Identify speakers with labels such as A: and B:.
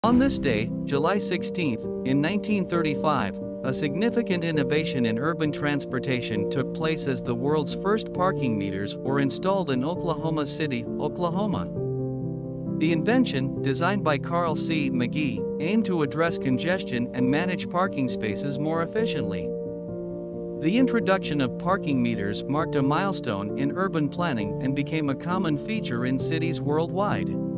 A: On this day, July 16, in 1935, a significant innovation in urban transportation took place as the world's first parking meters were installed in Oklahoma City, Oklahoma. The invention, designed by Carl C. Magee, aimed to address congestion and manage parking spaces more efficiently. The introduction of parking meters marked a milestone in urban planning and became a common feature in cities worldwide.